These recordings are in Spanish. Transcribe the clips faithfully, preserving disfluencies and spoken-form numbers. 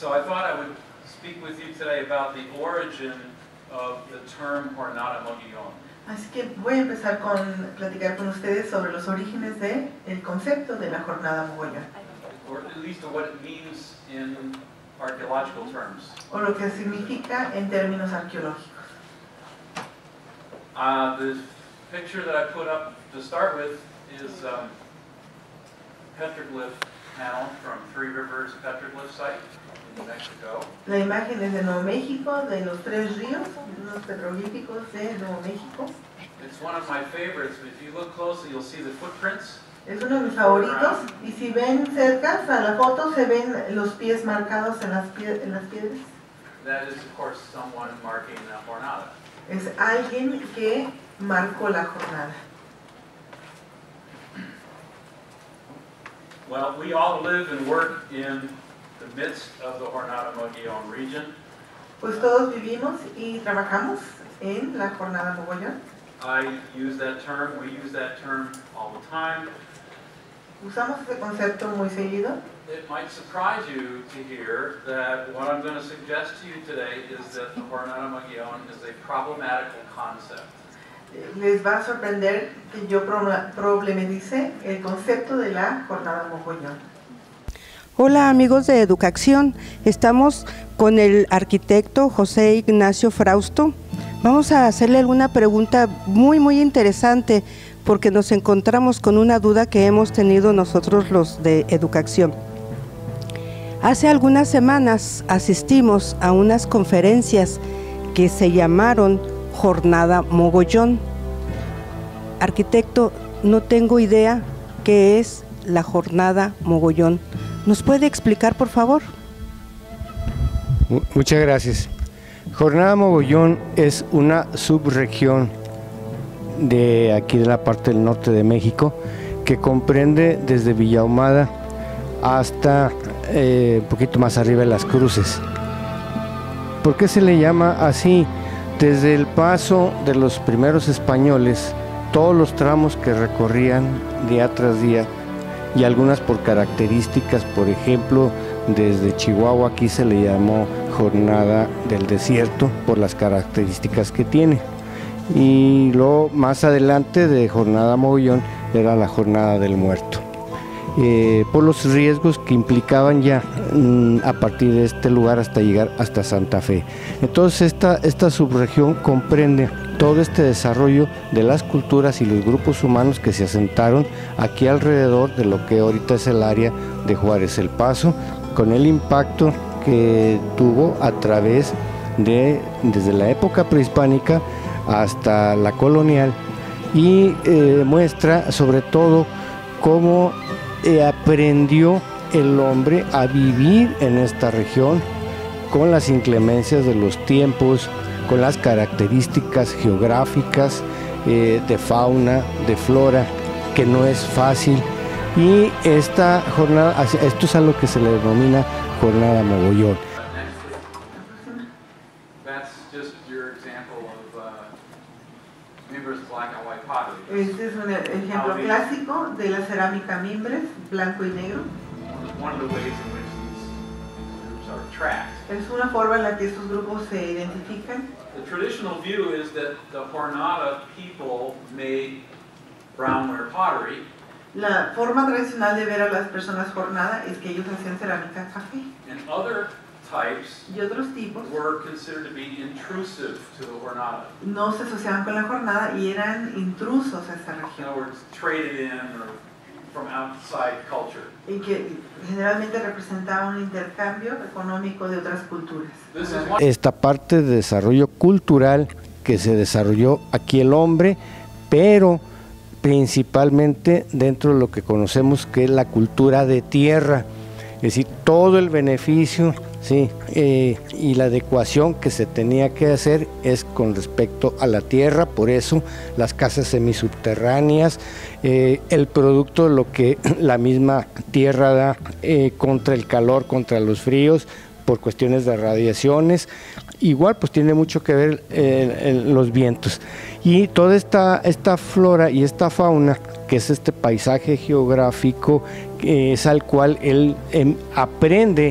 so I thought I would speak with you today about the origin of the term Jornada Mogollón. Así que voy a empezar con platicar con ustedes sobre los orígenes de el concepto de la jornada mogollón. Or at least what it means in archaeological terms. O lo que significa en términos arqueológicos. Uh, the picture that I put up to start with is um, petroglyph panel from Three Rivers Petroglyph Site in New Mexico. La imagen es de Nuevo México, de los Tres Ríos, unos petroglíficos de Nuevo México. It's one of my favorites. If you look closely, you'll see the footprints. Es uno de mis favoritos, y si ven cerca a la foto se ven los pies marcados en las, pie en las piedras. That is, of course, someone marking a jornada. Es alguien que marcó la jornada. Well, we all live and work in the midst of the Jornada Mogollón region. Pues todos vivimos y trabajamos en la jornada mogollón. I use that term, we use that term all the time. Usamos ese concepto muy seguido. It might surprise you to hear that what I'm going to suggest to you today is that the Jornada Mogollón is a problematical concept. Les va a sorprender que yo problematice el concepto de la jornada mogollón. Hola amigos de Educación, estamos con el arquitecto José Ignacio Frausto. Vamos a hacerle alguna pregunta muy muy interesante porque nos encontramos con una duda que hemos tenido nosotros los de Educación. Hace algunas semanas asistimos a unas conferencias que se llamaron Jornada Mogollón. Arquitecto, no tengo idea qué es la Jornada Mogollón. ¿Nos puede explicar, por favor? Muchas gracias. Jornada Mogollón es una subregión de aquí de la parte del norte de México que comprende desde Villa Ahumada hasta eh, un poquito más arriba de Las Cruces. ¿Por qué se le llama así? Desde el paso de los primeros españoles, todos los tramos que recorrían día tras día y algunas por características, por ejemplo, desde Chihuahua aquí se le llamó Jornada del Desierto por las características que tiene. Y luego más adelante de Jornada Mogollón era la Jornada del Muerto, eh, por los riesgos que implicaban ya mm, a partir de este lugar hasta llegar hasta Santa Fe. Entonces esta, esta subregión comprende todo este desarrollo de las culturas y los grupos humanos que se asentaron aquí alrededor de lo que ahorita es el área de Juárez El Paso, con el impacto que tuvo a través de, desde la época prehispánica hasta la colonial, y eh, muestra sobre todo cómo eh, aprendió el hombre a vivir en esta región con las inclemencias de los tiempos, con las características geográficas, eh, de fauna, de flora, que no es fácil. Y esta jornada, esto es a lo que se le denomina Jornada Mogollón. Este es un ejemplo clásico de la cerámica Mimbres, blanco y negro. Es una forma en la que estos grupos se identifican. The traditional view is that the Jornada people made brownware pottery. La forma tradicional de ver a las personas jornada es que ellos hacían cerámica café. And other types y otros tipos were considered to be intrusive to the Jornada. No se asociaban con la jornada y eran intrusos a esta región. In other words, traded in or from outside culture. Y que generalmente representaban un intercambio económico de otras culturas. Esta parte de desarrollo cultural que se desarrolló aquí el hombre, pero principalmente dentro de lo que conocemos que es la cultura de tierra, es decir, todo el beneficio, sí, eh, y la adecuación que se tenía que hacer es con respecto a la tierra. Por eso las casas semisubterráneas, eh, el producto de lo que la misma tierra da eh, contra el calor, contra los fríos, por cuestiones de radiaciones. Igual pues tiene mucho que ver eh, en los vientos y toda esta, esta flora y esta fauna, que es este paisaje geográfico, eh, es al cual él eh, aprende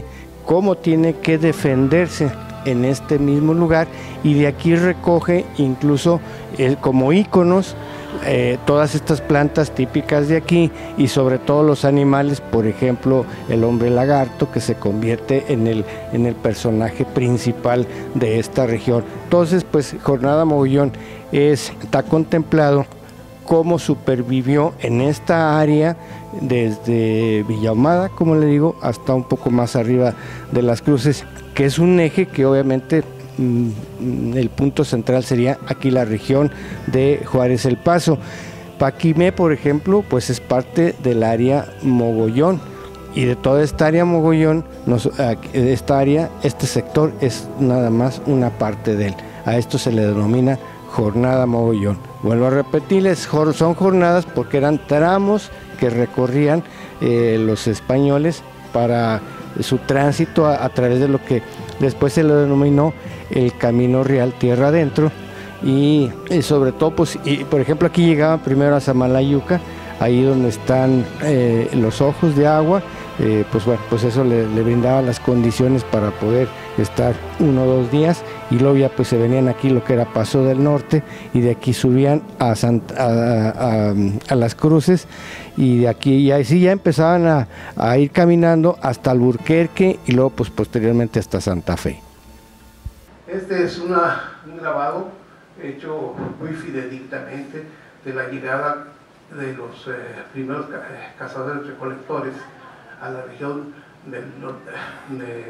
cómo tiene que defenderse en este mismo lugar, y de aquí recoge incluso eh, como íconos eh, todas estas plantas típicas de aquí, y sobre todo los animales, por ejemplo el hombre lagarto, que se convierte en el, en el personaje principal de esta región. Entonces pues Jornada Mogollón es, está contemplado cómo supervivió en esta área desde Villa Ahumada, como le digo, hasta un poco más arriba de Las Cruces, que es un eje que obviamente mmm, el punto central sería aquí la región de Juárez El Paso. Paquimé, por ejemplo, pues es parte del área Mogollón, y de toda esta área Mogollón, nos, esta área, este sector es nada más una parte de él. A esto se le denomina Jornada Mogollón. Vuelvo a repetirles, son jornadas porque eran tramos que recorrían eh, los españoles para su tránsito a, a través de lo que después se le denominó el Camino Real Tierra Adentro, y, y sobre todo, pues, y, por ejemplo, aquí llegaban primero a Samalayuca, ahí donde están eh, los ojos de agua, eh, pues bueno, pues eso le, le brindaba las condiciones para poder estar uno o dos días, y luego ya pues se venían aquí lo que era Paso del Norte, y de aquí subían a, Santa, a, a, a Las Cruces, y de aquí ya, sí, ya empezaban a, a ir caminando hasta Alburquerque, y luego pues posteriormente hasta Santa Fe. Este es una, un grabado hecho muy fidedignamente de la llegada de los eh, primeros cazadores recolectores a la región del norte, de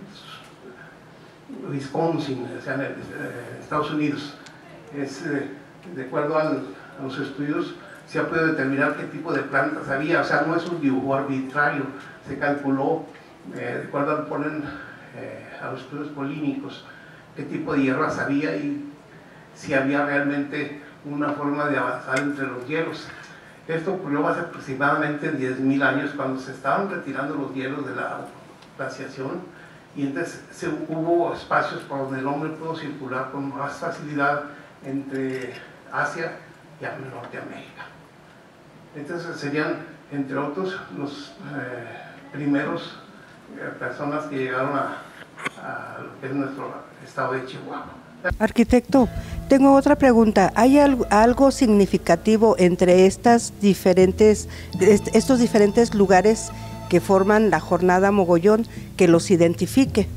Wisconsin, o sea, en, el, en Estados Unidos. Es, eh, de acuerdo al, a los estudios, se ha podido determinar qué tipo de plantas había, o sea, no es un dibujo arbitrario, se calculó, eh, de acuerdo al ponen eh, a los estudios polínicos, qué tipo de hierbas había y si había realmente una forma de avanzar entre los hielos. Esto ocurrió hace aproximadamente diez mil años, cuando se estaban retirando los hielos de la glaciación, y entonces se, hubo espacios por donde el hombre pudo circular con más facilidad entre Asia y Norteamérica. Entonces serían, entre otros, los eh, primeros eh, personas que llegaron a, a lo que es nuestro estado de Chihuahua. Arquitecto, tengo otra pregunta. ¿Hay algo, algo significativo entre estas diferentes, estos diferentes lugares que forman la Jornada Mogollón que los identifique?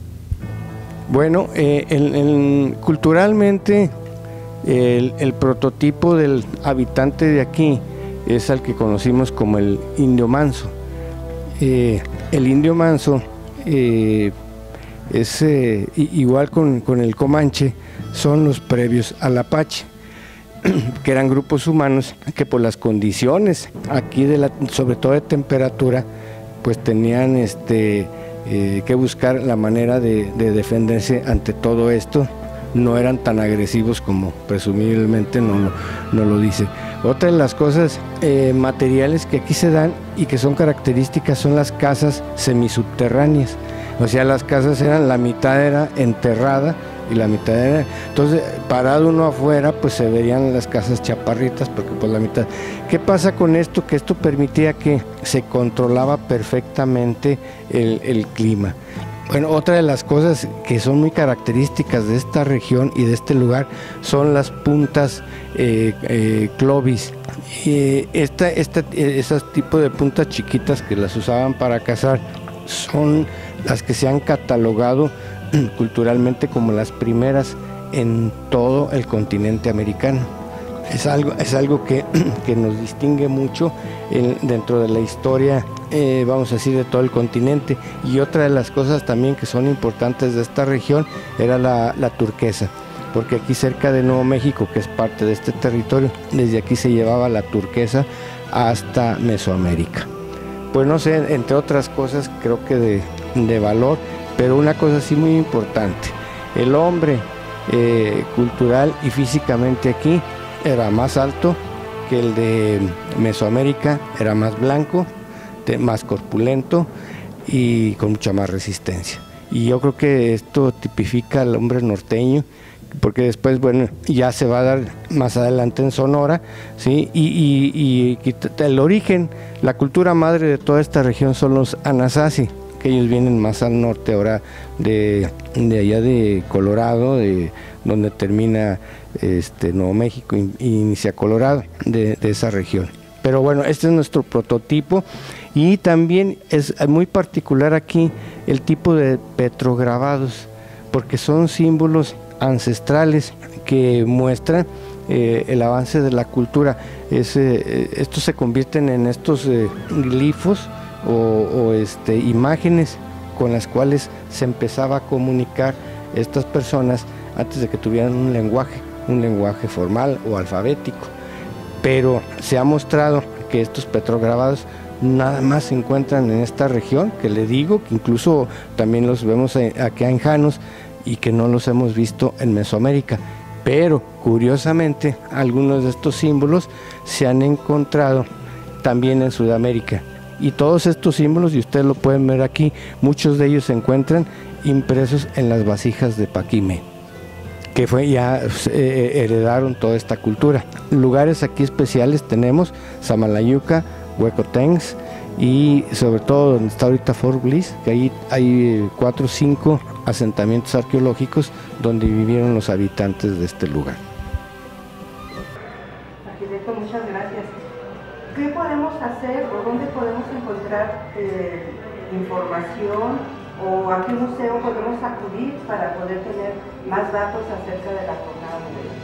Bueno, eh, el, el, culturalmente el, el prototipo del habitante de aquí es al que conocimos como el indio manso. Eh, el indio manso eh, es eh, igual con, con el comanche, son los previos al apache, que eran grupos humanos que por las condiciones aquí, de la, sobre todo de temperatura, pues tenían este, eh, que buscar la manera de, de defenderse ante todo esto. No eran tan agresivos como presumiblemente no lo, no lo dice. Otra de las cosas eh, materiales que aquí se dan y que son características son las casas semisubterráneas. O sea, las casas eran, la mitad era enterrada y la mitad era, entonces parado uno afuera pues se verían las casas chaparritas, porque pues la mitad. ¿Qué pasa con esto? Que esto permitía que se controlaba perfectamente el, el clima. Bueno, otra de las cosas que son muy características de esta región y de este lugar son las puntas eh, eh, clovis. Eh, esta, esta, esos tipos de puntas chiquitas que las usaban para cazar son las que se han catalogado culturalmente como las primeras en todo el continente americano. Es algo, es algo que, que nos distingue mucho en, dentro de la historia, eh, vamos a decir, de todo el continente. Y otra de las cosas también que son importantes de esta región era la, la turquesa, porque aquí cerca de Nuevo México, que es parte de este territorio, desde aquí se llevaba la turquesa hasta Mesoamérica. Pues no sé, entre otras cosas creo que de, de valor, pero una cosa sí muy importante, el hombre eh, cultural y físicamente aquí era más alto que el de Mesoamérica, era más blanco, más corpulento y con mucha más resistencia. Y yo creo que esto tipifica al hombre norteño, porque después, bueno, ya se va a dar más adelante en Sonora, ¿sí? Y, y, y el origen, la cultura madre de toda esta región son los Anasazi, que ellos vienen más al norte ahora de, de allá de Colorado, de donde termina este, Nuevo México y inicia Colorado, de, de esa región. Pero bueno, este es nuestro prototipo y también es muy particular aquí el tipo de petrograbados, porque son símbolos ancestrales que muestran eh, el avance de la cultura. Es, eh, estos se convierten en estos eh, glifos o, o este, imágenes con las cuales se empezaba a comunicar estas personas antes de que tuvieran un lenguaje, un lenguaje formal o alfabético. Pero se ha mostrado que estos petrograbados nada más se encuentran en esta región, que le digo que incluso también los vemos aquí en Janos y que no los hemos visto en Mesoamérica. Pero curiosamente algunos de estos símbolos se han encontrado también en Sudamérica. Y todos estos símbolos, y ustedes lo pueden ver aquí, muchos de ellos se encuentran impresos en las vasijas de Paquimé, que fue ya eh, heredaron toda esta cultura. Lugares aquí especiales tenemos Samalayuca, Huecotencs y sobre todo donde está ahorita Fort Bliss, que ahí hay cuatro o cinco asentamientos arqueológicos donde vivieron los habitantes de este lugar. Arquitecto, muchas gracias. ¿Qué podemos hacer o dónde podemos encontrar eh, información o a qué museo podemos acudir para poder tener más datos acerca de la jornada mundial?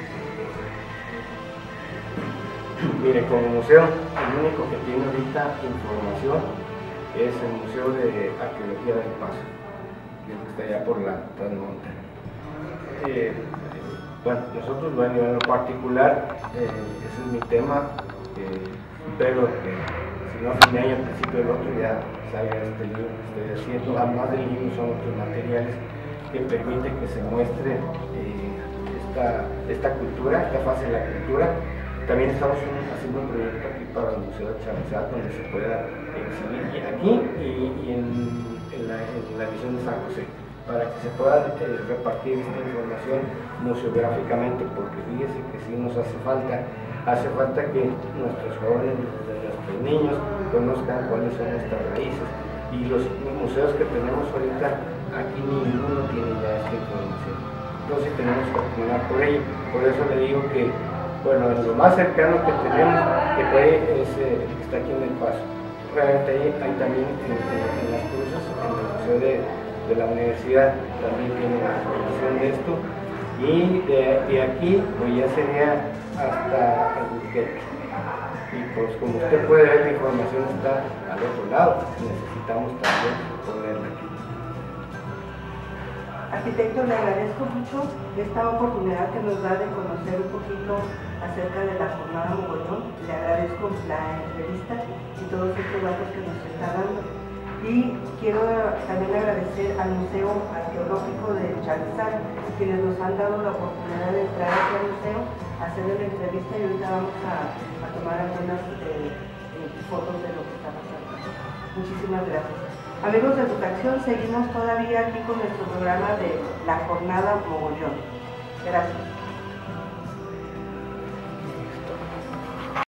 Mire, como museo, el único que tiene ahorita información es el Museo de Arqueología del Paso, que está allá por la Transmonte. Eh, bueno, nosotros, bueno, en lo particular, eh, ese es mi tema, eh, pero que si no a fin de año, al principio del otro, ya salga este libro que estoy haciendo. Además del libro son otros materiales que permiten que se muestre eh, esta, esta cultura, esta fase de la cultura. También estamos haciendo un proyecto aquí para el Museo de Chavezat, donde se pueda exhibir y aquí y, y en, en, la, en la misión de San José, para que se pueda eh, repartir esta información museográficamente, porque fíjese que sí nos hace falta, hace falta que nuestros jóvenes, nuestros niños conozcan cuáles son nuestras raíces, y los museos que tenemos ahorita, aquí ninguno tiene ya esta información, entonces tenemos que acumular por ello. Por eso le digo que, bueno, lo más cercano que tenemos que fue es eh, que está aquí en El Paso. Realmente hay, hay también en, en, en las cruces, en el Museo de, de la Universidad, también tiene una información de esto, y de, de aquí pues ya sería hasta Albuquerque. Y pues como usted puede ver, la información está al otro lado, necesitamos también ponerla aquí. Arquitecto, le agradezco mucho esta oportunidad que nos da de conocer un poquito acerca de la jornada Mogollón. Le agradezco la entrevista y todos estos datos que nos está dando. Y quiero también agradecer al Museo Arqueológico de Chavezat, quienes nos han dado la oportunidad de entrar aquí al museo, hacerle la entrevista, y ahorita vamos a, a tomar algunas eh, eh, fotos de lo que está pasando. Muchísimas gracias. Amigos de Educación, seguimos todavía aquí con nuestro programa de la jornada Mogollón. Gracias.